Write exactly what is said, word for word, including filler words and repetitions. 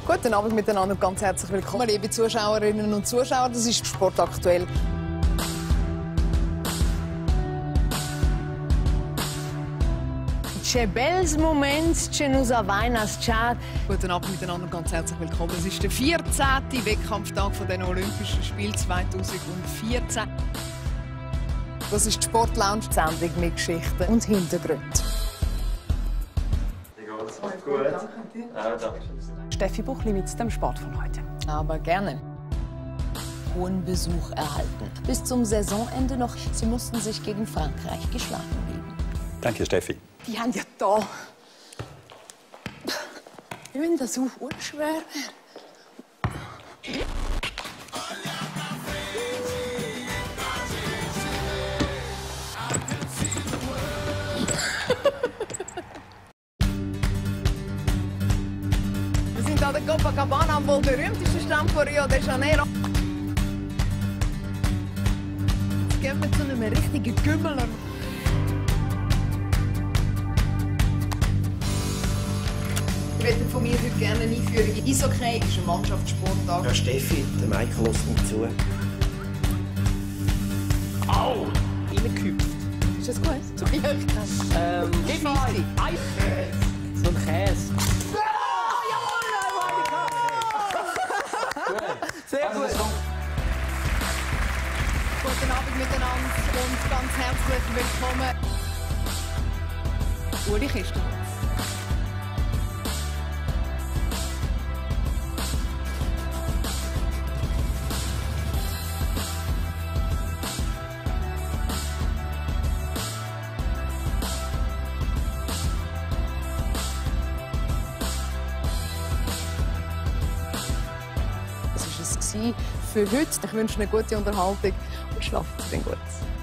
Guten Abend miteinander und ganz herzlich willkommen, liebe Zuschauerinnen und Zuschauer. Das ist Sport aktuell. C'è bels moments, c'è nous avainas chat. Guten Abend miteinander und ganz herzlich willkommen. Es ist der vierzehnte Wettkampftag von den Olympischen Spielen zweitausendvierzehn. Das ist die Sportlounge, die Sendung mit Geschichten und Hintergründen. Wie geht's? Gut. Ja, danke. Steffi Buchli mit dem Sport von heute. Aber gerne. Hohen Besuch erhalten. Bis zum Saisonende noch. Sie mussten sich gegen Frankreich geschlagen geben. Danke, Steffi. Die haben ja da. Ich finde das so schwer. Wir sind an der Copacabana, am wohl berühmtesten Strand von Rio de Janeiro. Jetzt gehen wir zu einem richtigen Gümmeler. Ich möchte von mir heute gerne eine Einführung in Eishockey. Das ist ein Mannschaftssportart. Ja, Steffi, der Michael lässt nicht zu. Au! Reingehüpft. Ist das gut? So wie ich kann. Ähm, gib mal Eis! So ein Käse. Sehr gut. Guten Abend miteinander und ganz herzlich willkommen. Uli Kiste. Das war es für heute. Ich wünsche eine gute Unterhaltung und schlafen Sie gut.